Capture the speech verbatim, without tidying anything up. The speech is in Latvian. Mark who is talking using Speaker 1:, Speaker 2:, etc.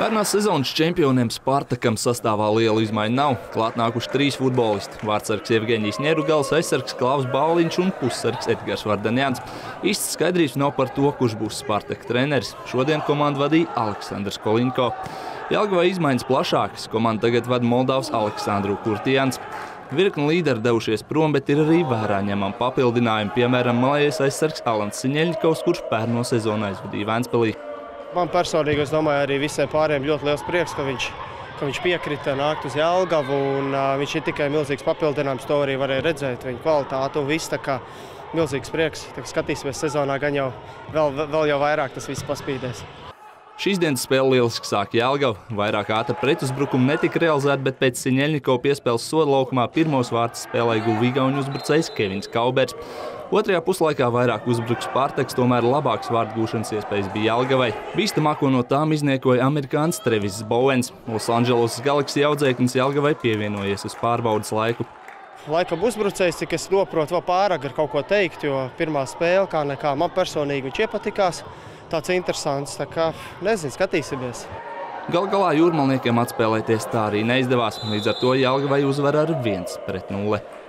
Speaker 1: Pērnās sezonas čempioniem Spartakam sastāvā liela izmaiņa nav. Klāt nākuši trīs futbolisti – vārdsargs Jevgeņijs Ņerugals, aizsargs Klavs Bauliņš un pussargs Edgars Vardanjāns. Īsts skaidrības nav par to, kurš būs Spartaka treneris. Šodien komandu vadīja Aleksandrs Koliņko. Jelgavai izmaiņas plašākas. Komandu tagad vada Moldavas Aleksandru Kurtijans. Virkni līderi devušies prom, bet ir arī vērā ņemami papildinājumi. Piemēram, malējais aizsargs Alans Siņeļņikovs, kurš pērno sezonu aizvadīja Vēnspilī.
Speaker 2: Man personīgi, es domāju, arī visiem pārējiem ļoti liels prieks, ka viņš, ka viņš piekrita nākt uz Jelgavu. Un, uh, viņš ir tikai milzīgs papildinājums, to arī varēja redzēt, viņa kvalitāti un viss. Tā kā milzīgs prieks. Tā kā skatīsimies sezonā, gan jau vēl, vēl jau vairāk tas viss paspīdēs.
Speaker 1: Šīs dienas spēle lieliski sāk Jelgava. Vairāk ātri pretuzbrukumu netika realizēti, bet pēc Siņeļņikova piespēles soda laukumā pirmos vārtus spēlē guva igauņu uzbrucējs Kevins Kaubers. Otrajā puslaikā vairāk uzbruks Spartaks, tomēr labāks vārtu gūšanas iespējas bija Jelgavai. Bīstamāko no tām izniekoja amerikānis Treviss Bowens. Losandželosas Galaxy audzēknis Jelgavai pievienojies uz pārbaudas laiku.
Speaker 2: Laikam uzbrucējs, cik es noprotu, vēl pārāk ar kaut ko teikt, jo pirmā spēle kā nekā man personīgi viņš iepatikās. Tāds interesants, tā kā nezinu, skatīsimies.
Speaker 1: Gal galā jūrmalniekiem atspēlēties tā arī neizdevās, līdz ar to Jelgavai uzvar ar viens pret nulle.